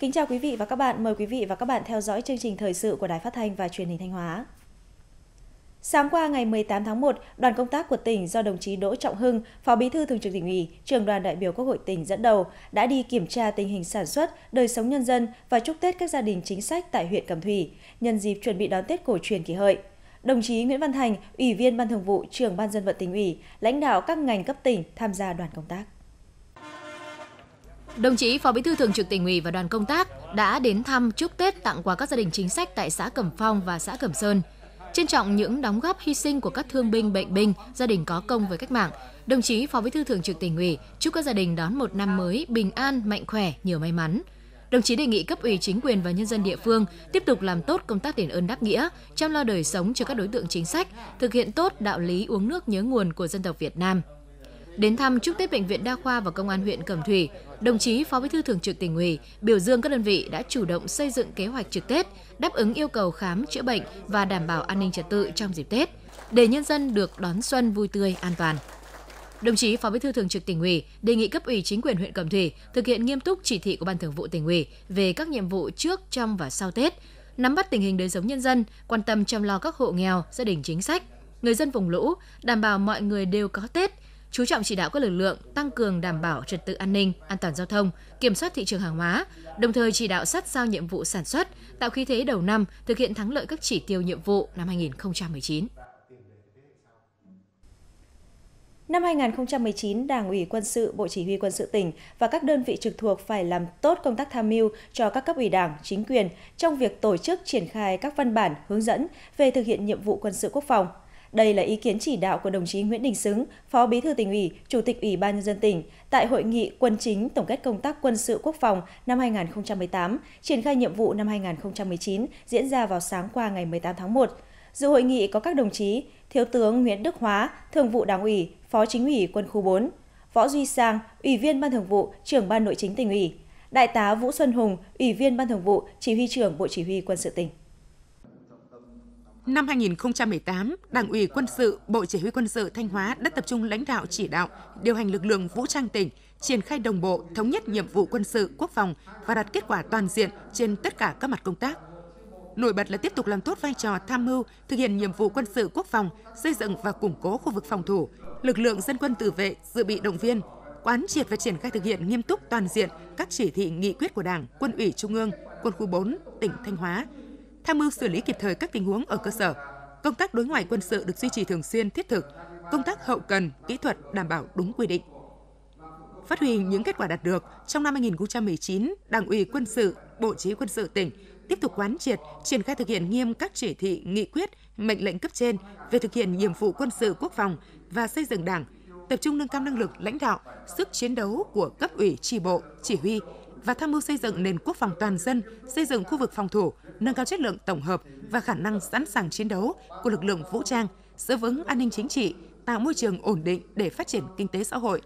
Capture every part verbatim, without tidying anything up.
Kính chào quý vị và các bạn, mời quý vị và các bạn theo dõi chương trình thời sự của Đài Phát thanh và Truyền hình Thanh Hóa. Sáng qua ngày mười tám tháng một, đoàn công tác của tỉnh do đồng chí Đỗ Trọng Hưng, Phó Bí thư Thường trực Tỉnh ủy, Trưởng đoàn đại biểu Quốc hội tỉnh dẫn đầu đã đi kiểm tra tình hình sản xuất, đời sống nhân dân và chúc Tết các gia đình chính sách tại huyện Cẩm Thủy, nhân dịp chuẩn bị đón Tết cổ truyền Kỷ Hợi. Đồng chí Nguyễn Văn Thành, Ủy viên Ban Thường vụ, Trưởng Ban Dân vận Tỉnh ủy, lãnh đạo các ngành cấp tỉnh tham gia đoàn công tác. Đồng chí Phó Bí thư Thường trực Tỉnh ủy và đoàn công tác đã đến thăm chúc Tết tặng quà các gia đình chính sách tại xã Cẩm Phong và xã Cẩm Sơn. Trân trọng những đóng góp hy sinh của các thương binh, bệnh binh, gia đình có công với cách mạng, đồng chí Phó Bí thư Thường trực Tỉnh ủy chúc các gia đình đón một năm mới bình an, mạnh khỏe, nhiều may mắn. Đồng chí đề nghị cấp ủy chính quyền và nhân dân địa phương tiếp tục làm tốt công tác đền ơn đáp nghĩa, chăm lo đời sống cho các đối tượng chính sách, thực hiện tốt đạo lý uống nước nhớ nguồn của dân tộc Việt Nam. Đến thăm chúc Tết Bệnh viện Đa khoa và Công an huyện Cẩm Thủy, đồng chí Phó Bí thư Thường trực Tỉnh ủy biểu dương các đơn vị đã chủ động xây dựng kế hoạch trực Tết, đáp ứng yêu cầu khám chữa bệnh và đảm bảo an ninh trật tự trong dịp Tết, để nhân dân được đón xuân vui tươi, an toàn. Đồng chí Phó Bí thư Thường trực Tỉnh ủy đề nghị cấp ủy chính quyền huyện Cẩm Thủy thực hiện nghiêm túc chỉ thị của Ban Thường vụ Tỉnh ủy về các nhiệm vụ trước, trong và sau Tết, nắm bắt tình hình đời sống nhân dân, quan tâm chăm lo các hộ nghèo, gia đình chính sách, người dân vùng lũ, đảm bảo mọi người đều có Tết, chú trọng chỉ đạo các lực lượng tăng cường đảm bảo trật tự an ninh, an toàn giao thông, kiểm soát thị trường hàng hóa, đồng thời chỉ đạo sát sao nhiệm vụ sản xuất, tạo khí thế đầu năm, thực hiện thắng lợi các chỉ tiêu nhiệm vụ năm hai nghìn không trăm mười chín. Năm hai nghìn không trăm mười chín, Đảng ủy Quân sự, Bộ Chỉ huy Quân sự tỉnh và các đơn vị trực thuộc phải làm tốt công tác tham mưu cho các cấp ủy Đảng, chính quyền trong việc tổ chức triển khai các văn bản hướng dẫn về thực hiện nhiệm vụ quân sự quốc phòng. Đây là ý kiến chỉ đạo của đồng chí Nguyễn Đình Xứng, Phó Bí thư Tỉnh ủy, Chủ tịch Ủy ban Nhân dân tỉnh tại Hội nghị Quân chính tổng kết công tác quân sự quốc phòng năm hai nghìn không trăm mười tám, triển khai nhiệm vụ năm hai nghìn không trăm mười chín diễn ra vào sáng qua ngày mười tám tháng một. Dự hội nghị có các đồng chí Thiếu tướng Nguyễn Đức Hóa, Thường vụ Đảng ủy, Phó Chính ủy Quân khu bốn, Võ Duy Sang, Ủy viên Ban Thường vụ, Trưởng Ban Nội chính Tỉnh ủy, Đại tá Vũ Xuân Hùng, Ủy viên Ban Thường vụ, Chỉ huy trưởng Bộ Chỉ huy Quân sự tỉnh. Năm hai nghìn không trăm mười tám, Đảng ủy Quân sự, Bộ Chỉ huy Quân sự Thanh Hóa đã tập trung lãnh đạo chỉ đạo, điều hành lực lượng vũ trang tỉnh, triển khai đồng bộ, thống nhất nhiệm vụ quân sự, quốc phòng và đạt kết quả toàn diện trên tất cả các mặt công tác. Nổi bật là tiếp tục làm tốt vai trò tham mưu, thực hiện nhiệm vụ quân sự quốc phòng, xây dựng và củng cố khu vực phòng thủ, lực lượng dân quân tự vệ, dự bị động viên, quán triệt và triển khai thực hiện nghiêm túc toàn diện các chỉ thị nghị quyết của Đảng, Quân ủy Trung ương, Quân khu bốn, tỉnh Thanh Hóa, tham mưu xử lý kịp thời các tình huống ở cơ sở. Công tác đối ngoại quân sự được duy trì thường xuyên, thiết thực, công tác hậu cần, kỹ thuật đảm bảo đúng quy định. Phát huy những kết quả đạt được, trong năm hai nghìn không trăm mười chín, Đảng ủy Quân sự, Bộ Chỉ huy Quân sự tỉnh tiếp tục quán triệt, triển khai thực hiện nghiêm các chỉ thị, nghị quyết, mệnh lệnh cấp trên về thực hiện nhiệm vụ quân sự quốc phòng và xây dựng Đảng, tập trung nâng cao năng lực lãnh đạo, sức chiến đấu của cấp ủy, chi bộ, chỉ huy và tham mưu xây dựng nền quốc phòng toàn dân, xây dựng khu vực phòng thủ, nâng cao chất lượng tổng hợp và khả năng sẵn sàng chiến đấu của lực lượng vũ trang, giữ vững an ninh chính trị, tạo môi trường ổn định để phát triển kinh tế xã hội.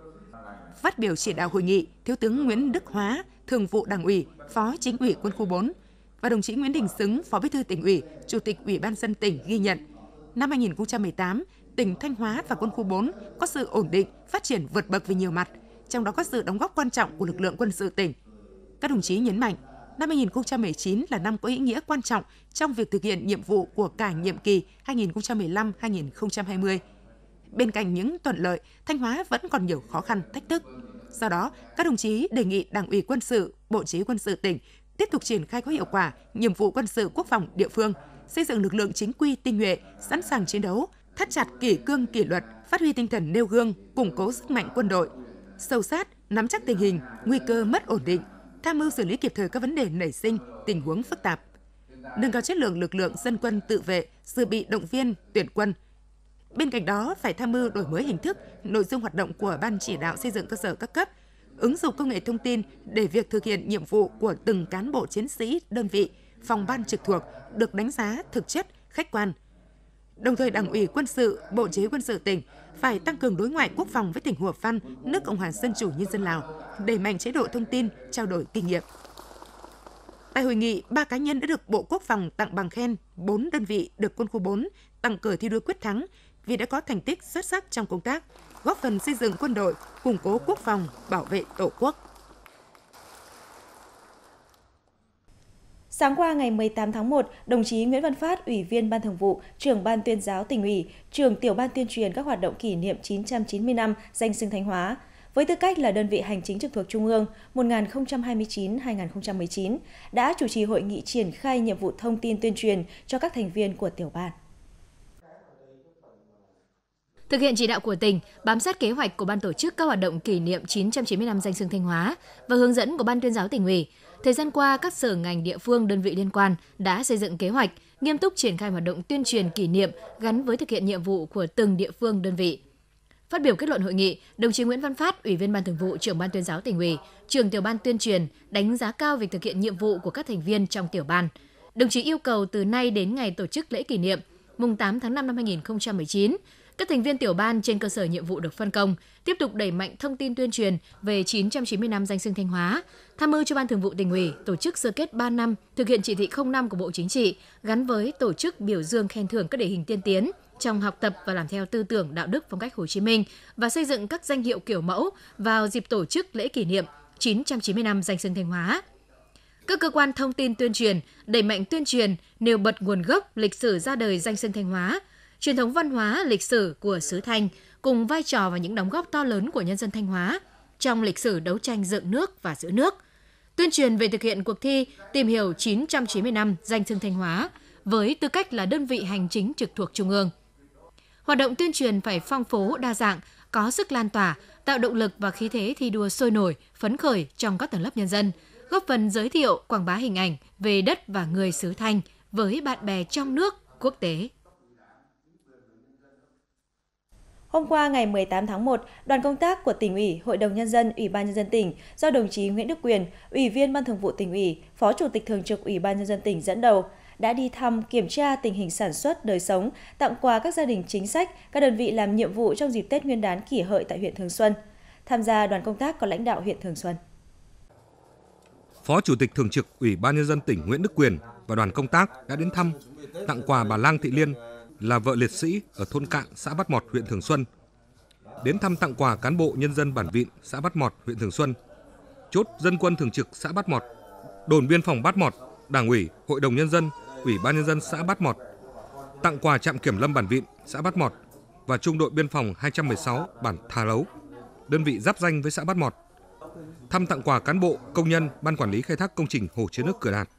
Phát biểu chỉ đạo hội nghị, Thiếu tướng Nguyễn Đức Hóa, Thường vụ Đảng ủy, Phó Chính ủy Quân khu bốn và đồng chí Nguyễn Đình Xứng, Phó Bí thư Tỉnh ủy, Chủ tịch Ủy ban nhân dân tỉnh ghi nhận, năm hai nghìn không trăm mười tám, tỉnh Thanh Hóa và Quân khu bốn có sự ổn định, phát triển vượt bậc về nhiều mặt, trong đó có sự đóng góp quan trọng của lực lượng quân sự tỉnh. Các đồng chí nhấn mạnh, năm hai nghìn không trăm mười chín là năm có ý nghĩa quan trọng trong việc thực hiện nhiệm vụ của cả nhiệm kỳ hai nghìn không trăm mười lăm đến hai nghìn không trăm hai mươi. Bên cạnh những thuận lợi, Thanh Hóa vẫn còn nhiều khó khăn, thách thức. Do đó, các đồng chí đề nghị Đảng ủy Quân sự, Bộ Chỉ huy Quân sự tỉnh tiếp tục triển khai có hiệu quả nhiệm vụ quân sự quốc phòng địa phương, xây dựng lực lượng chính quy tinh nhuệ, sẵn sàng chiến đấu, thắt chặt kỷ cương kỷ luật, phát huy tinh thần nêu gương, củng cố sức mạnh quân đội, sâu sát, nắm chắc tình hình, nguy cơ mất ổn định, tham mưu xử lý kịp thời các vấn đề nảy sinh, tình huống phức tạp, nâng cao chất lượng lực lượng dân quân tự vệ, dự bị động viên, tuyển quân. Bên cạnh đó, phải tham mưu đổi mới hình thức, nội dung hoạt động của Ban chỉ đạo xây dựng cơ sở các cấp, ứng dụng công nghệ thông tin để việc thực hiện nhiệm vụ của từng cán bộ chiến sĩ, đơn vị, phòng ban trực thuộc được đánh giá thực chất, khách quan. Đồng thời, Đảng ủy Quân sự, Bộ Chỉ huy Quân sự tỉnh phải tăng cường đối ngoại quốc phòng với tỉnh Hủa Phăn, nước Cộng hòa Dân chủ Nhân dân Lào, đẩy mạnh chế độ thông tin, trao đổi kinh nghiệm. Tại hội nghị, ba cá nhân đã được Bộ Quốc phòng tặng bằng khen, bốn đơn vị được Quân khu bốn tặng cờ thi đua quyết thắng vì đã có thành tích xuất sắc trong công tác, góp phần xây dựng quân đội, củng cố quốc phòng, bảo vệ Tổ quốc. Sáng qua ngày mười tám tháng một, đồng chí Nguyễn Văn Phát, Ủy viên Ban Thường vụ, Trưởng Ban Tuyên giáo Tỉnh ủy, Trưởng Tiểu ban tuyên truyền các hoạt động kỷ niệm chín trăm chín mươi năm danh xưng Thanh Hóa, với tư cách là đơn vị hành chính trực thuộc Trung ương một nghìn không trăm hai mươi chín đến hai nghìn không trăm mười chín, đã chủ trì hội nghị triển khai nhiệm vụ thông tin tuyên truyền cho các thành viên của tiểu ban. Thực hiện chỉ đạo của tỉnh, bám sát kế hoạch của ban tổ chức các hoạt động kỷ niệm chín trăm chín mươi năm danh xưng Thanh Hóa và hướng dẫn của Ban Tuyên giáo Tỉnh ủy, thời gian qua các sở ngành địa phương, đơn vị liên quan đã xây dựng kế hoạch, nghiêm túc triển khai hoạt động tuyên truyền kỷ niệm gắn với thực hiện nhiệm vụ của từng địa phương, đơn vị. Phát biểu kết luận hội nghị, đồng chí Nguyễn Văn Phát, Ủy viên Ban Thường vụ, Trưởng Ban Tuyên giáo Tỉnh ủy, Trưởng Tiểu ban tuyên truyền đánh giá cao việc thực hiện nhiệm vụ của các thành viên trong tiểu ban. Đồng chí yêu cầu từ nay đến ngày tổ chức lễ kỷ niệm mùng tám tháng năm năm hai nghìn không trăm mười chín, các thành viên tiểu ban trên cơ sở nhiệm vụ được phân công tiếp tục đẩy mạnh thông tin tuyên truyền về chín trăm chín mươi năm danh xưng Thanh Hóa, tham mưu cho Ban Thường vụ Tỉnh ủy tổ chức sơ kết ba năm thực hiện chỉ thị không năm của Bộ Chính trị gắn với tổ chức biểu dương khen thưởng các điển hình tiên tiến trong học tập và làm theo tư tưởng đạo đức phong cách Hồ Chí Minh và xây dựng các danh hiệu kiểu mẫu vào dịp tổ chức lễ kỷ niệm chín trăm chín mươi năm danh xưng Thanh Hóa. Các cơ quan thông tin tuyên truyền đẩy mạnh tuyên truyền nêu bật nguồn gốc, lịch sử ra đời danh xưng Thanh Hóa, truyền thống văn hóa, lịch sử của xứ Thanh cùng vai trò và những đóng góp to lớn của nhân dân Thanh Hóa trong lịch sử đấu tranh dựng nước và giữ nước. Tuyên truyền về thực hiện cuộc thi tìm hiểu chín trăm chín mươi năm danh xưng Thanh Hóa với tư cách là đơn vị hành chính trực thuộc Trung ương. Hoạt động tuyên truyền phải phong phú, đa dạng, có sức lan tỏa, tạo động lực và khí thế thi đua sôi nổi, phấn khởi trong các tầng lớp nhân dân, góp phần giới thiệu, quảng bá hình ảnh về đất và người xứ Thanh với bạn bè trong nước, quốc tế. Hôm qua ngày mười tám tháng một, đoàn công tác của Tỉnh ủy, Hội đồng Nhân dân, Ủy ban Nhân dân tỉnh do đồng chí Nguyễn Đức Quyền, Ủy viên Ban Thường vụ Tỉnh ủy, Phó Chủ tịch Thường trực Ủy ban Nhân dân tỉnh dẫn đầu, đã đi thăm kiểm tra tình hình sản xuất, đời sống, tặng quà các gia đình chính sách, các đơn vị làm nhiệm vụ trong dịp Tết Nguyên đán Kỷ Hợi tại huyện Thường Xuân. Tham gia đoàn công tác có lãnh đạo huyện Thường Xuân. Phó Chủ tịch Thường trực Ủy ban Nhân dân tỉnh Nguyễn Đức Quyền và đoàn công tác đã đến thăm, tặng quà bà Lang Thị Liên, là vợ liệt sĩ ở thôn Cạn, xã Bát Mọt, huyện Thường Xuân. Đến thăm tặng quà cán bộ nhân dân bản Vịn, xã Bát Mọt, huyện Thường Xuân. Chốt dân quân thường trực xã Bát Mọt, đồn biên phòng Bát Mọt, Đảng ủy, Hội đồng Nhân dân, Ủy ban Nhân dân xã Bát Mọt. Tặng quà trạm kiểm lâm bản Vịn, xã Bát Mọt và trung đội biên phòng hai trăm mười sáu bản Thà Lấu, đơn vị giáp danh với xã Bát Mọt. Thăm tặng quà cán bộ, công nhân, ban quản lý khai thác công trình hồ chứa nước Cửa Đạt.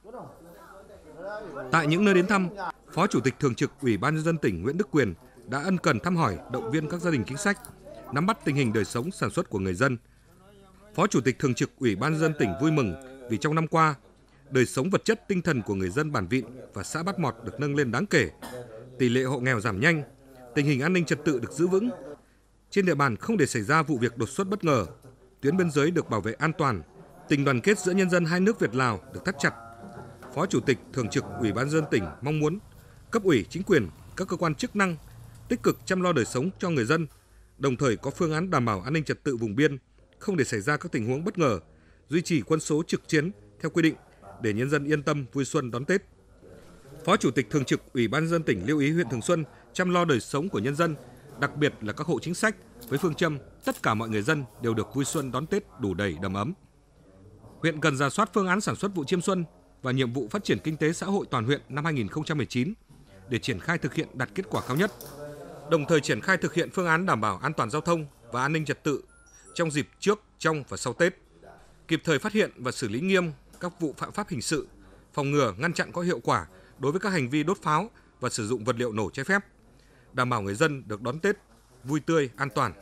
Tại những nơi đến thăm, Phó Chủ tịch Thường trực Ủy ban Nhân dân tỉnh Nguyễn Đức Quyền đã ân cần thăm hỏi, động viên các gia đình chính sách, nắm bắt tình hình đời sống sản xuất của người dân. Phó Chủ tịch Thường trực Ủy ban Nhân dân tỉnh vui mừng vì trong năm qua, đời sống vật chất tinh thần của người dân bản Vịn và xã Bát Mọt được nâng lên đáng kể, tỷ lệ hộ nghèo giảm nhanh, tình hình an ninh trật tự được giữ vững. Trên địa bàn không để xảy ra vụ việc đột xuất bất ngờ, tuyến biên giới được bảo vệ an toàn, tình đoàn kết giữa nhân dân hai nước Việt Lào được thắt chặt. Phó Chủ tịch Thường trực Ủy ban Nhân dân tỉnh mong muốn cấp ủy, chính quyền, các cơ quan chức năng tích cực chăm lo đời sống cho người dân, đồng thời có phương án đảm bảo an ninh trật tự vùng biên, không để xảy ra các tình huống bất ngờ, duy trì quân số trực chiến theo quy định để nhân dân yên tâm vui xuân đón Tết. Phó Chủ tịch Thường trực Ủy ban Nhân dân tỉnh lưu ý huyện Thường Xuân chăm lo đời sống của nhân dân, đặc biệt là các hộ chính sách với phương châm tất cả mọi người dân đều được vui xuân đón Tết đủ đầy đầm ấm. Huyện cần rà soát phương án sản xuất vụ chiêm xuân và nhiệm vụ phát triển kinh tế xã hội toàn huyện năm hai nghìn không trăm mười chín để triển khai thực hiện đạt kết quả cao nhất. Đồng thời triển khai thực hiện phương án đảm bảo an toàn giao thông và an ninh trật tự trong dịp trước, trong và sau Tết, kịp thời phát hiện và xử lý nghiêm các vụ phạm pháp hình sự, phòng ngừa ngăn chặn có hiệu quả đối với các hành vi đốt pháo và sử dụng vật liệu nổ trái phép, đảm bảo người dân được đón Tết vui tươi, an toàn.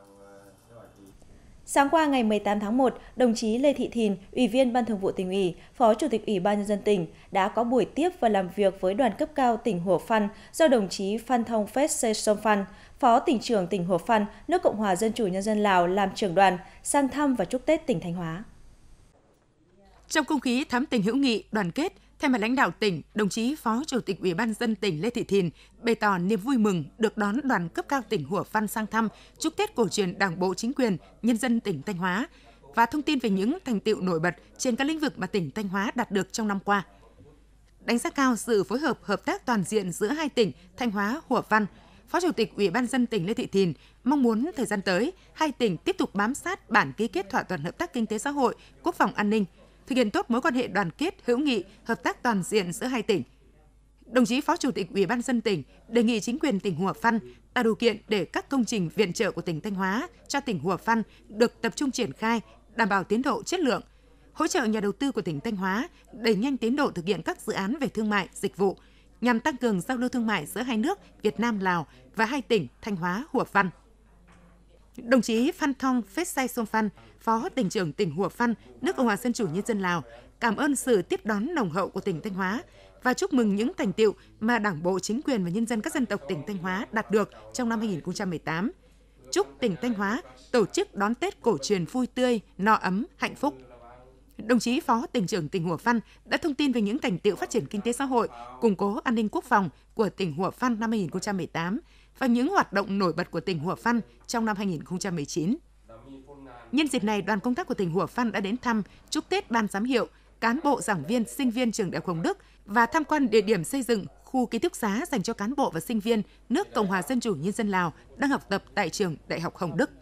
Sáng qua ngày mười tám tháng một, đồng chí Lê Thị Thìn, Ủy viên Ban Thường vụ Tỉnh ủy, Phó Chủ tịch Ủy ban Nhân dân tỉnh đã có buổi tiếp và làm việc với đoàn cấp cao tỉnh Hủa Phăn do đồng chí Phan Thông Phết Sê Sông Phan, Phó Tỉnh trưởng tỉnh Hủa Phăn, nước Cộng hòa Dân chủ Nhân dân Lào làm trưởng đoàn sang thăm và chúc Tết tỉnh Thanh Hóa. Trong không khí thắm tình hữu nghị, đoàn kết, thay mặt lãnh đạo tỉnh, đồng chí Phó Chủ tịch Ủy ban Nhân dân tỉnh Lê Thị Thìn bày tỏ niềm vui mừng được đón đoàn cấp cao tỉnh Hủa Phăn sang thăm, chúc Tết cổ truyền Đảng bộ, chính quyền, nhân dân tỉnh Thanh Hóa và thông tin về những thành tựu nổi bật trên các lĩnh vực mà tỉnh Thanh Hóa đạt được trong năm qua. Đánh giá cao sự phối hợp, hợp tác toàn diện giữa hai tỉnh Thanh Hóa, Hủa Phăn, Phó Chủ tịch Ủy ban Nhân dân tỉnh Lê Thị Thìn mong muốn thời gian tới, hai tỉnh tiếp tục bám sát bản ký kết thỏa thuận hợp tác kinh tế xã hội, quốc phòng an ninh, thực hiện tốt mối quan hệ đoàn kết, hữu nghị, hợp tác toàn diện giữa hai tỉnh. Đồng chí Phó Chủ tịch Ủy ban nhân dân tỉnh đề nghị chính quyền tỉnh Hủa Phăn tạo điều kiện để các công trình viện trợ của tỉnh Thanh Hóa cho tỉnh Hủa Phăn được tập trung triển khai, đảm bảo tiến độ chất lượng, hỗ trợ nhà đầu tư của tỉnh Thanh Hóa đẩy nhanh tiến độ thực hiện các dự án về thương mại, dịch vụ nhằm tăng cường giao lưu thương mại giữa hai nước Việt Nam, Lào và hai tỉnh Thanh Hóa, Hủa Phăn. Đồng chí Phan Thong Phết Sai Sôm Phan, Phó Tỉnh trưởng tỉnh Hủa Phăn, nước Cộng hòa Dân chủ Nhân dân Lào, cảm ơn sự tiếp đón nồng hậu của tỉnh Thanh Hóa và chúc mừng những thành tựu mà Đảng bộ, chính quyền và nhân dân các dân tộc tỉnh Thanh Hóa đạt được trong năm hai nghìn không trăm mười tám. Chúc tỉnh Thanh Hóa tổ chức đón Tết cổ truyền vui tươi, no ấm, hạnh phúc. Đồng chí Phó Tỉnh trưởng tỉnh Hủa Phăn đã thông tin về những thành tựu phát triển kinh tế xã hội, củng cố an ninh quốc phòng của tỉnh Hủa Phăn năm hai nghìn không trăm mười tám và những hoạt động nổi bật của tỉnh Hủa Phăn trong năm hai nghìn không trăm mười chín. Nhân dịp này, đoàn công tác của tỉnh Hủa Phăn đã đến thăm, chúc Tết ban giám hiệu, cán bộ, giảng viên, sinh viên trường Đại học Hồng Đức và tham quan địa điểm xây dựng khu ký túc xá dành cho cán bộ và sinh viên nước Cộng hòa Dân chủ Nhân dân Lào đang học tập tại trường Đại học Hồng Đức.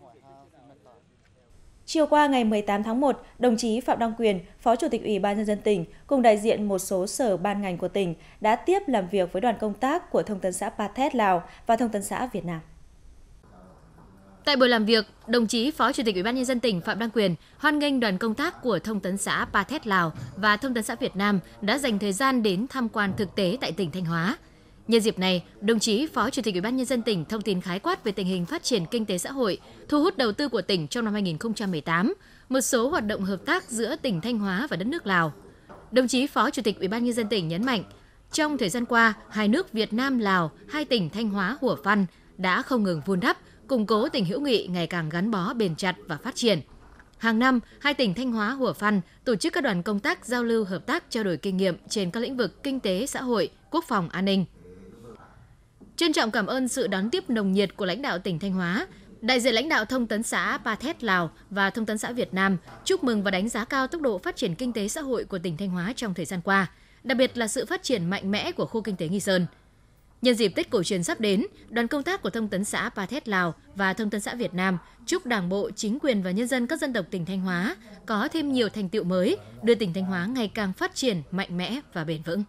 Chiều qua ngày mười tám tháng một, đồng chí Phạm Đăng Quyền, Phó Chủ tịch Ủy ban nhân dân tỉnh cùng đại diện một số sở ban ngành của tỉnh đã tiếp làm việc với đoàn công tác của Thông tấn xã Pa Thet Lào và Thông tấn xã Việt Nam. Tại buổi làm việc, đồng chí Phó Chủ tịch Ủy ban nhân dân tỉnh Phạm Đăng Quyền hoan nghênh đoàn công tác của Thông tấn xã Pa Thet Lào và Thông tấn xã Việt Nam đã dành thời gian đến tham quan thực tế tại tỉnh Thanh Hóa. Nhân dịp này, đồng chí Phó Chủ tịch Ủy ban nhân dân tỉnh thông tin khái quát về tình hình phát triển kinh tế xã hội, thu hút đầu tư của tỉnh trong năm hai nghìn không trăm mười tám, một số hoạt động hợp tác giữa tỉnh Thanh Hóa và đất nước Lào. Đồng chí Phó Chủ tịch Ủy ban nhân dân tỉnh nhấn mạnh, trong thời gian qua, hai nước Việt Nam Lào, hai tỉnh Thanh Hóa, Hủa Phăn đã không ngừng vun đắp, củng cố tình hữu nghị ngày càng gắn bó bền chặt và phát triển. Hàng năm, hai tỉnh Thanh Hóa, Hủa Phăn tổ chức các đoàn công tác giao lưu hợp tác trao đổi kinh nghiệm trên các lĩnh vực kinh tế, xã hội, quốc phòng, an ninh. Trân trọng cảm ơn sự đón tiếp nồng nhiệt của lãnh đạo tỉnh Thanh Hóa, đại diện lãnh đạo Thông tấn xã Pa Thet Lào và Thông tấn xã Việt Nam chúc mừng và đánh giá cao tốc độ phát triển kinh tế xã hội của tỉnh Thanh Hóa trong thời gian qua, đặc biệt là sự phát triển mạnh mẽ của khu kinh tế Nghi Sơn. Nhân dịp Tết cổ truyền sắp đến, đoàn công tác của Thông tấn xã Pa Thet Lào và Thông tấn xã Việt Nam chúc Đảng bộ, chính quyền và nhân dân các dân tộc tỉnh Thanh Hóa có thêm nhiều thành tựu mới, đưa tỉnh Thanh Hóa ngày càng phát triển mạnh mẽ và bền vững.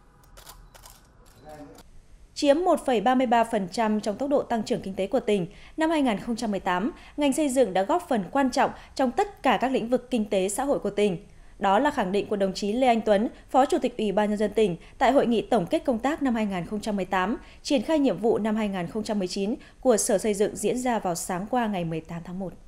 Chiếm một phẩy ba mươi ba phần trăm trong tốc độ tăng trưởng kinh tế của tỉnh, năm hai nghìn không trăm mười tám, ngành xây dựng đã góp phần quan trọng trong tất cả các lĩnh vực kinh tế xã hội của tỉnh. Đó là khẳng định của đồng chí Lê Anh Tuấn, Phó Chủ tịch Ủy ban nhân dân tỉnh tại hội nghị tổng kết công tác năm hai nghìn không trăm mười tám, triển khai nhiệm vụ năm hai nghìn không trăm mười chín của Sở Xây dựng diễn ra vào sáng qua ngày mười tám tháng một.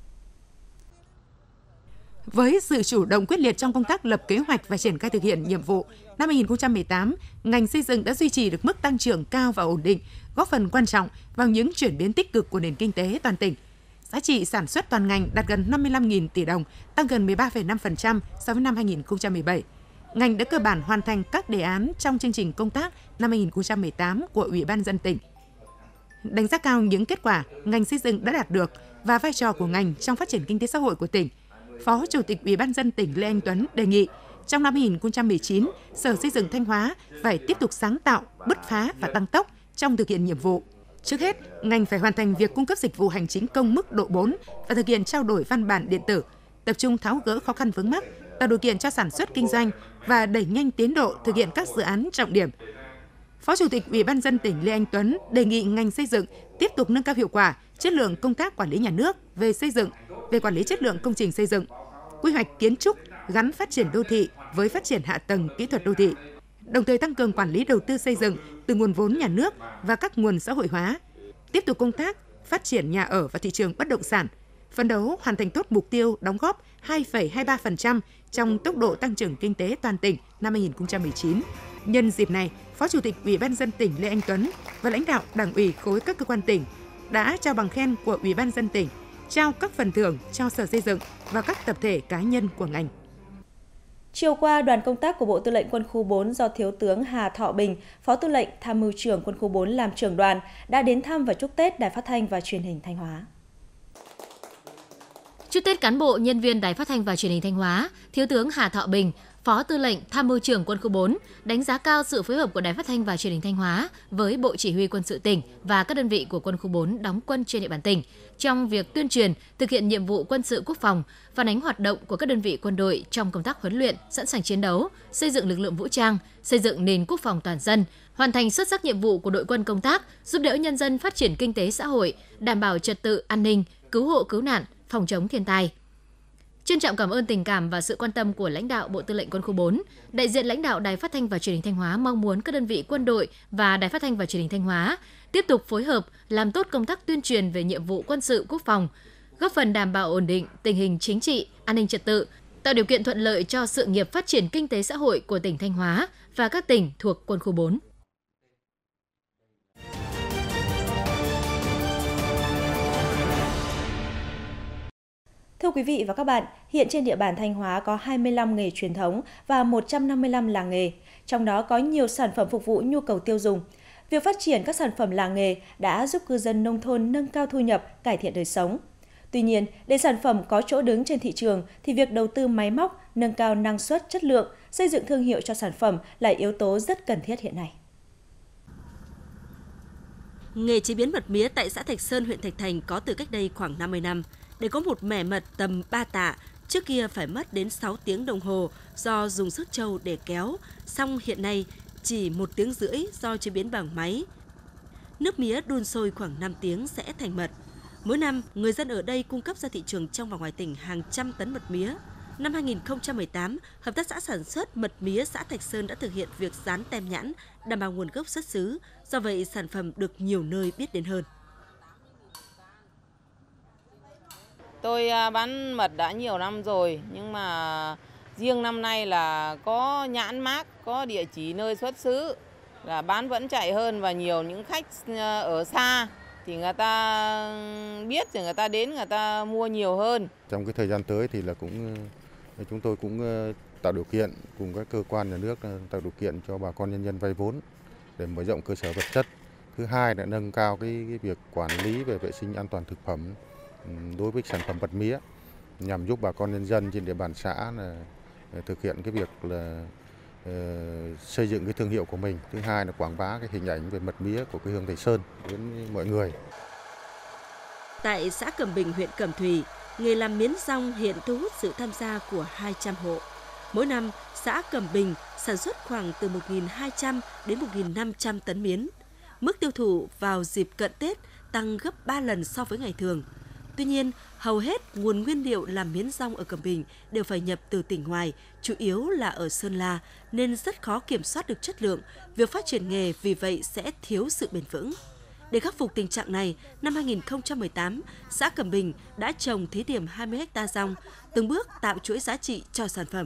Với sự chủ động quyết liệt trong công tác lập kế hoạch và triển khai thực hiện nhiệm vụ, năm hai nghìn không trăm mười tám, ngành xây dựng đã duy trì được mức tăng trưởng cao và ổn định, góp phần quan trọng vào những chuyển biến tích cực của nền kinh tế toàn tỉnh. Giá trị sản xuất toàn ngành đạt gần năm mươi lăm nghìn tỷ đồng, tăng gần mười ba phẩy năm phần trăm so với năm hai nghìn không trăm mười bảy. Ngành đã cơ bản hoàn thành các đề án trong chương trình công tác năm hai nghìn không trăm mười tám của Ủy ban nhân dân tỉnh. Đánh giá cao những kết quả ngành xây dựng đã đạt được và vai trò của ngành trong phát triển kinh tế xã hội của tỉnh, Phó Chủ tịch Ủy ban nhân dân tỉnh Lê Anh Tuấn đề nghị trong năm hai nghìn không trăm mười chín, Sở Xây dựng Thanh Hóa phải tiếp tục sáng tạo, bứt phá và tăng tốc trong thực hiện nhiệm vụ. Trước hết, ngành phải hoàn thành việc cung cấp dịch vụ hành chính công mức độ bốn và thực hiện trao đổi văn bản điện tử, tập trung tháo gỡ khó khăn vướng mắc, tạo điều kiện cho sản xuất kinh doanh và đẩy nhanh tiến độ thực hiện các dự án trọng điểm. Phó Chủ tịch Ủy ban nhân dân tỉnh Lê Anh Tuấn đề nghị ngành xây dựng tiếp tục nâng cao hiệu quả, chất lượng công tác quản lý nhà nước về xây dựng, về quản lý chất lượng công trình xây dựng, quy hoạch kiến trúc gắn phát triển đô thị với phát triển hạ tầng kỹ thuật đô thị, đồng thời tăng cường quản lý đầu tư xây dựng từ nguồn vốn nhà nước và các nguồn xã hội hóa, tiếp tục công tác phát triển nhà ở và thị trường bất động sản, phấn đấu hoàn thành tốt mục tiêu đóng góp hai phẩy hai mươi ba phần trăm trong tốc độ tăng trưởng kinh tế toàn tỉnh năm hai nghìn không trăm mười chín. Nhân dịp này, Phó Chủ tịch Ủy ban nhân dân tỉnh Lê Anh Tuấn và lãnh đạo Đảng ủy khối các cơ quan tỉnh đã trao bằng khen của Ủy ban nhân dân tỉnh, trao các phần thưởng cho Sở Xây dựng và các tập thể cá nhân của ngành. Chiều qua, đoàn công tác của Bộ Tư lệnh Quân khu bốn do Thiếu tướng Hà Thọ Bình, Phó Tư lệnh Tham mưu trưởng Quân khu bốn làm trưởng đoàn đã đến thăm và chúc Tết Đài Phát thanh và Truyền hình Thanh Hóa. Chúc Tết cán bộ, nhân viên Đài Phát thanh và Truyền hình Thanh Hóa, Thiếu tướng Hà Thọ Bình, Phó Tư lệnh Tham mưu trưởng Quân khu bốn đánh giá cao sự phối hợp của Đài Phát thanh và Truyền hình Thanh Hóa với Bộ Chỉ huy Quân sự tỉnh và các đơn vị của Quân khu bốn đóng quân trên địa bàn tỉnh trong việc tuyên truyền, thực hiện nhiệm vụ quân sự quốc phòng, phản ánh hoạt động của các đơn vị quân đội trong công tác huấn luyện, sẵn sàng chiến đấu, xây dựng lực lượng vũ trang, xây dựng nền quốc phòng toàn dân, hoàn thành xuất sắc nhiệm vụ của đội quân công tác, giúp đỡ nhân dân phát triển kinh tế xã hội, đảm bảo trật tự an ninh, cứu hộ cứu nạn, phòng chống thiên tai. Trân trọng cảm ơn tình cảm và sự quan tâm của lãnh đạo Bộ Tư lệnh Quân khu bốn, đại diện lãnh đạo Đài Phát thanh và Truyền hình Thanh Hóa mong muốn các đơn vị quân đội và Đài Phát thanh và Truyền hình Thanh Hóa tiếp tục phối hợp làm tốt công tác tuyên truyền về nhiệm vụ quân sự quốc phòng, góp phần đảm bảo ổn định tình hình chính trị, an ninh trật tự, tạo điều kiện thuận lợi cho sự nghiệp phát triển kinh tế xã hội của tỉnh Thanh Hóa và các tỉnh thuộc Quân khu bốn. Thưa quý vị và các bạn, hiện trên địa bàn Thanh Hóa có hai mươi lăm nghề truyền thống và một trăm năm mươi lăm làng nghề, trong đó có nhiều sản phẩm phục vụ nhu cầu tiêu dùng. Việc phát triển các sản phẩm làng nghề đã giúp cư dân nông thôn nâng cao thu nhập, cải thiện đời sống. Tuy nhiên, để sản phẩm có chỗ đứng trên thị trường thì việc đầu tư máy móc, nâng cao năng suất, chất lượng, xây dựng thương hiệu cho sản phẩm là yếu tố rất cần thiết hiện nay. Nghề chế biến mật mía tại xã Thạch Sơn, huyện Thạch Thành có từ cách đây khoảng năm mươi năm. Để có một mẻ mật tầm ba tạ, trước kia phải mất đến sáu tiếng đồng hồ do dùng sức trâu để kéo, song hiện nay chỉ một tiếng rưỡi do chế biến bằng máy. Nước mía đun sôi khoảng năm tiếng sẽ thành mật. Mỗi năm, người dân ở đây cung cấp ra thị trường trong và ngoài tỉnh hàng trăm tấn mật mía. Năm hai nghìn không trăm mười tám, Hợp tác xã sản xuất mật mía xã Thạch Sơn đã thực hiện việc dán tem nhãn, đảm bảo nguồn gốc xuất xứ, do vậy sản phẩm được nhiều nơi biết đến hơn. Tôi bán mật đã nhiều năm rồi, nhưng mà riêng năm nay là có nhãn mác, có địa chỉ nơi xuất xứ, là bán vẫn chạy hơn và nhiều những khách ở xa thì người ta biết rồi người ta đến người ta mua nhiều hơn. Trong cái thời gian tới thì là cũng chúng tôi cũng tạo điều kiện cùng các cơ quan nhà nước tạo điều kiện cho bà con nhân dân vay vốn để mở rộng cơ sở vật chất. Thứ hai là nâng cao cái, cái việc quản lý về vệ sinh an toàn thực phẩm đối với sản phẩm mật mía nhằm giúp bà con nhân dân trên địa bàn xã là thực hiện cái việc là uh, xây dựng cái thương hiệu của mình. Thứ hai là quảng bá cái hình ảnh về mật mía của quê hương Thạch Sơn đến mọi người. Tại xã Cẩm Bình, huyện Cẩm Thủy, nghề làm miến rong hiện thu hút sự tham gia của hai trăm hộ. Mỗi năm, xã Cẩm Bình sản xuất khoảng từ một nghìn hai trăm đến một nghìn năm trăm tấn miến. Mức tiêu thụ vào dịp cận Tết tăng gấp ba lần so với ngày thường. Tuy nhiên, hầu hết nguồn nguyên liệu làm miến rong ở Cẩm Bình đều phải nhập từ tỉnh ngoài, chủ yếu là ở Sơn La, nên rất khó kiểm soát được chất lượng. Việc phát triển nghề vì vậy sẽ thiếu sự bền vững. Để khắc phục tình trạng này, năm hai nghìn không trăm mười tám, xã Cẩm Bình đã trồng thí điểm hai mươi héc ta rong, từng bước tạo chuỗi giá trị cho sản phẩm.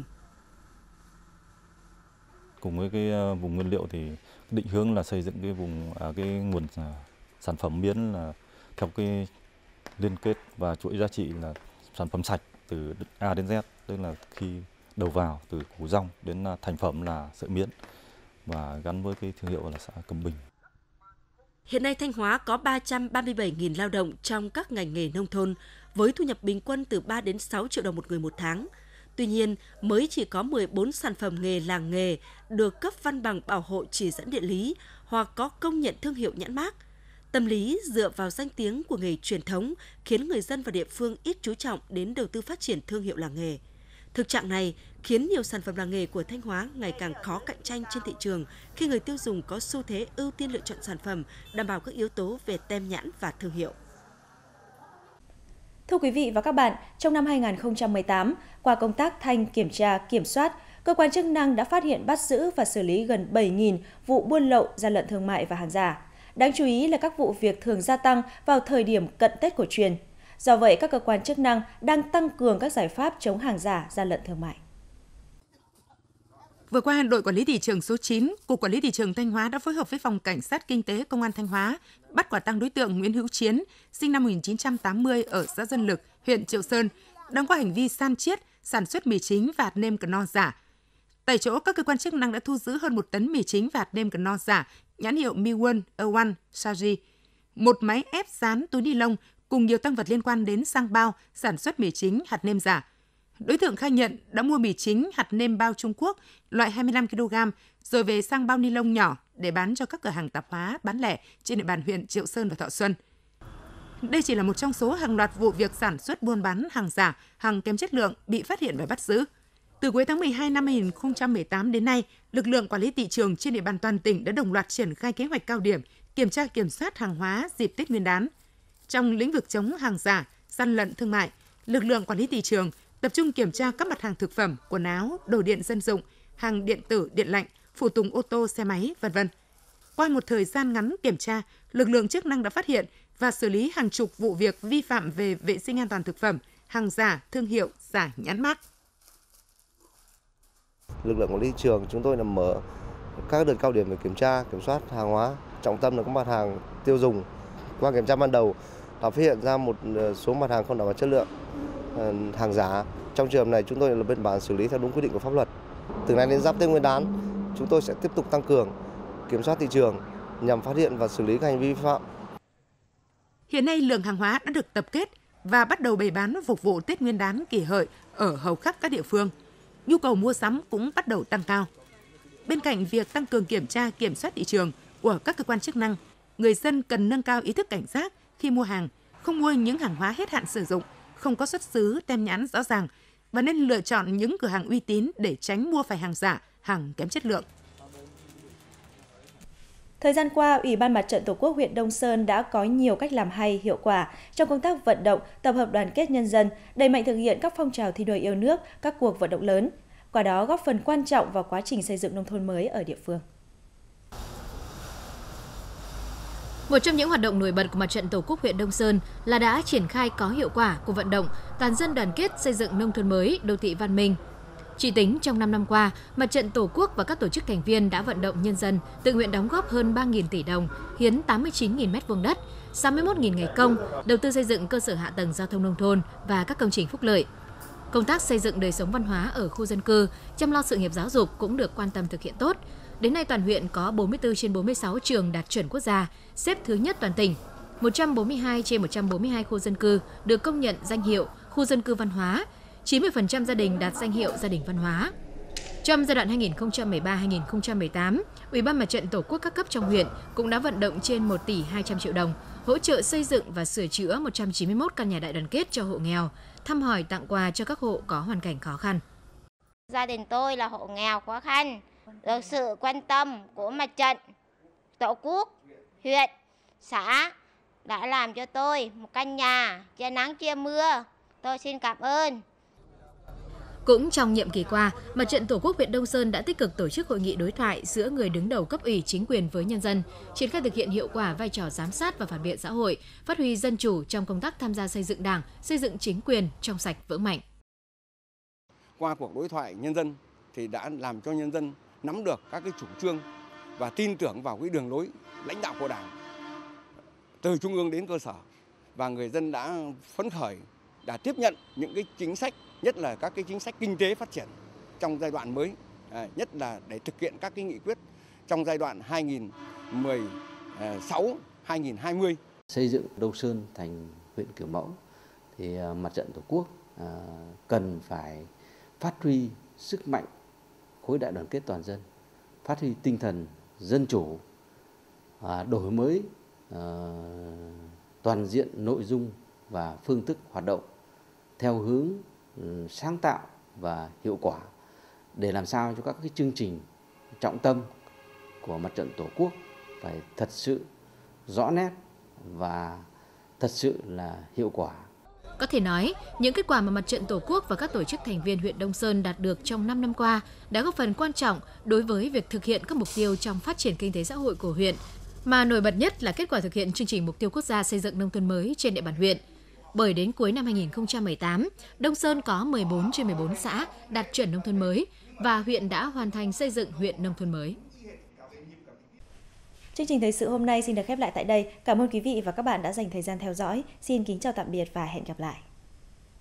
Cùng với cái vùng nguyên liệu thì định hướng là xây dựng cái vùng à, cái nguồn à, sản phẩm miến là theo cái liên kết và chuỗi giá trị là sản phẩm sạch từ A đến Z, tức là khi đầu vào từ củ rong đến thành phẩm là sợi miến và gắn với cái thương hiệu là xã Cẩm Bình. Hiện nay Thanh Hóa có ba trăm ba mươi bảy nghìn lao động trong các ngành nghề nông thôn với thu nhập bình quân từ ba đến sáu triệu đồng một người một tháng. Tuy nhiên, mới chỉ có mười bốn sản phẩm nghề làng nghề được cấp văn bằng bảo hộ chỉ dẫn địa lý hoặc có công nhận thương hiệu nhãn mác. Tâm lý dựa vào danh tiếng của nghề truyền thống khiến người dân và địa phương ít chú trọng đến đầu tư phát triển thương hiệu làng nghề. Thực trạng này khiến nhiều sản phẩm làng nghề của Thanh Hóa ngày càng khó cạnh tranh trên thị trường khi người tiêu dùng có xu thế ưu tiên lựa chọn sản phẩm đảm bảo các yếu tố về tem nhãn và thương hiệu. Thưa quý vị và các bạn, trong năm hai nghìn không trăm mười tám, qua công tác thanh kiểm tra, kiểm soát, cơ quan chức năng đã phát hiện bắt giữ và xử lý gần bảy nghìn vụ buôn lậu, gian lận thương mại và hàng giả. Đáng chú ý là các vụ việc thường gia tăng vào thời điểm cận Tết cổ truyền. Do vậy, các cơ quan chức năng đang tăng cường các giải pháp chống hàng giả, gian lận thương mại. Vừa qua, đội quản lý thị trường số chín, Cục Quản lý Thị trường Thanh Hóa đã phối hợp với Phòng Cảnh sát Kinh tế Công an Thanh Hóa bắt quả tang đối tượng Nguyễn Hữu Chiến, sinh năm một nghìn chín trăm tám mươi ở xã Dân Lực, huyện Triệu Sơn, đang có hành vi san chiết, sản xuất mì chính và hạt nêm Knorr giả. Tại chỗ, các cơ quan chức năng đã thu giữ hơn một tấn mì chính và hạt nêm Knorr giả, nhãn hiệu Miwon, a một, Saji, một máy ép dán túi ni lông cùng nhiều tăng vật liên quan đến xăng bao, sản xuất mì chính, hạt nêm giả. Đối tượng khai nhận đã mua mì chính hạt nêm bao Trung Quốc loại hai mươi lăm ki lô gam rồi về sang bao ni lông nhỏ để bán cho các cửa hàng tạp hóa bán lẻ trên địa bàn huyện Triệu Sơn và Thọ Xuân. Đây chỉ là một trong số hàng loạt vụ việc sản xuất buôn bán hàng giả, hàng kém chất lượng bị phát hiện và bắt giữ. Từ cuối tháng mười hai năm hai nghìn không trăm mười tám đến nay, lực lượng quản lý thị trường trên địa bàn toàn tỉnh đã đồng loạt triển khai kế hoạch cao điểm kiểm tra kiểm soát hàng hóa dịp Tết Nguyên đán. Trong lĩnh vực chống hàng giả, gian lận thương mại, lực lượng quản lý thị trường tập trung kiểm tra các mặt hàng thực phẩm, quần áo, đồ điện dân dụng, hàng điện tử, điện lạnh, phụ tùng ô tô, xe máy, vân vân. Qua một thời gian ngắn kiểm tra, lực lượng chức năng đã phát hiện và xử lý hàng chục vụ việc vi phạm về vệ sinh an toàn thực phẩm, hàng giả, thương hiệu, giả nhãn mác. Lực lượng quản lý thị trường chúng tôi là mở các đợt cao điểm về kiểm tra, kiểm soát hàng hóa, trọng tâm là các mặt hàng tiêu dùng. Qua kiểm tra ban đầu đã phát hiện ra một số mặt hàng không đảm bảo chất lượng, hàng giả. Trong trường hợp này chúng tôi lập biên bản xử lý theo đúng quy định của pháp luật. Từ nay đến giáp Tết Nguyên đán, chúng tôi sẽ tiếp tục tăng cường kiểm soát thị trường nhằm phát hiện và xử lý các hành vi vi phạm. Hiện nay lượng hàng hóa đã được tập kết và bắt đầu bày bán phục vụ Tết Nguyên đán Kỷ Hợi ở hầu khắp các địa phương. Nhu cầu mua sắm cũng bắt đầu tăng cao. Bên cạnh việc tăng cường kiểm tra, kiểm soát thị trường của các cơ quan chức năng, người dân cần nâng cao ý thức cảnh giác khi mua hàng, không mua những hàng hóa hết hạn sử dụng, không có xuất xứ, tem nhãn rõ ràng và nên lựa chọn những cửa hàng uy tín để tránh mua phải hàng giả, hàng kém chất lượng. Thời gian qua, Ủy ban Mặt trận Tổ quốc huyện Đông Sơn đã có nhiều cách làm hay, hiệu quả trong công tác vận động, tập hợp đoàn kết nhân dân, đẩy mạnh thực hiện các phong trào thi đua yêu nước, các cuộc vận động lớn, qua đó góp phần quan trọng vào quá trình xây dựng nông thôn mới ở địa phương. Một trong những hoạt động nổi bật của Mặt trận Tổ quốc huyện Đông Sơn là đã triển khai có hiệu quả cuộc vận động toàn dân đoàn kết xây dựng nông thôn mới, đô thị văn minh. Chỉ tính trong năm năm qua, Mặt trận Tổ quốc và các tổ chức thành viên đã vận động nhân dân tự nguyện đóng góp hơn ba nghìn tỷ đồng, hiến tám mươi chín nghìn mét vuông đất, sáu mươi mốt nghìn ngày công, đầu tư xây dựng cơ sở hạ tầng giao thông nông thôn và các công trình phúc lợi. Công tác xây dựng đời sống văn hóa ở khu dân cư, chăm lo sự nghiệp giáo dục cũng được quan tâm thực hiện tốt. Đến nay toàn huyện có bốn mươi tư trên bốn mươi sáu trường đạt chuẩn quốc gia, xếp thứ nhất toàn tỉnh. một trăm bốn mươi hai trên một trăm bốn mươi hai khu dân cư được công nhận danh hiệu khu dân cư văn hóa, chín mươi phần trăm gia đình đạt danh hiệu gia đình văn hóa. Trong giai đoạn hai nghìn không trăm mười ba đến hai nghìn không trăm mười tám, Ủy ban Mặt trận Tổ quốc các cấp trong huyện cũng đã vận động trên một tỷ hai trăm triệu đồng, hỗ trợ xây dựng và sửa chữa một trăm chín mươi mốt căn nhà đại đoàn kết cho hộ nghèo, thăm hỏi tặng quà cho các hộ có hoàn cảnh khó khăn. Gia đình tôi là hộ nghèo khó khăn, được sự quan tâm của Mặt trận Tổ quốc huyện, xã đã làm cho tôi một căn nhà che nắng che mưa. Tôi xin cảm ơn. Cũng trong nhiệm kỳ qua, Mặt trận Tổ quốc huyện Đông Sơn đã tích cực tổ chức hội nghị đối thoại giữa người đứng đầu cấp ủy chính quyền với nhân dân, triển khai thực hiện hiệu quả vai trò giám sát và phản biện xã hội, phát huy dân chủ trong công tác tham gia xây dựng Đảng, xây dựng chính quyền trong sạch vững mạnh. Qua cuộc đối thoại nhân dân thì đã làm cho nhân dân nắm được các cái chủ trương và tin tưởng vào cái đường lối lãnh đạo của Đảng từ trung ương đến cơ sở, và người dân đã phấn khởi, đã tiếp nhận những cái chính sách, nhất là các cái chính sách kinh tế phát triển trong giai đoạn mới, à, nhất là để thực hiện các cái nghị quyết trong giai đoạn hai nghìn không trăm mười sáu đến hai nghìn không trăm hai mươi. Xây dựng Đông Sơn thành huyện kiểu mẫu thì Mặt trận Tổ quốc à, cần phải phát huy sức mạnh khối đại đoàn kết toàn dân, phát huy tinh thần dân chủ, à, đổi mới à, toàn diện nội dung và phương thức hoạt động theo hướng um, sáng tạo và hiệu quả, để làm sao cho các cái chương trình trọng tâm của Mặt trận Tổ quốc phải thật sự rõ nét và thật sự là hiệu quả. Có thể nói, những kết quả mà Mặt trận Tổ quốc và các tổ chức thành viên huyện Đông Sơn đạt được trong năm năm qua đã góp phần quan trọng đối với việc thực hiện các mục tiêu trong phát triển kinh tế xã hội của huyện, mà nổi bật nhất là kết quả thực hiện chương trình mục tiêu quốc gia xây dựng nông thôn mới trên địa bàn huyện. Bởi đến cuối năm hai nghìn không trăm mười tám, Đông Sơn có mười bốn trên mười bốn xã đạt chuẩn nông thôn mới và huyện đã hoàn thành xây dựng huyện nông thôn mới. Chương trình thời sự hôm nay xin được khép lại tại đây. Cảm ơn quý vị và các bạn đã dành thời gian theo dõi. Xin kính chào tạm biệt và hẹn gặp lại.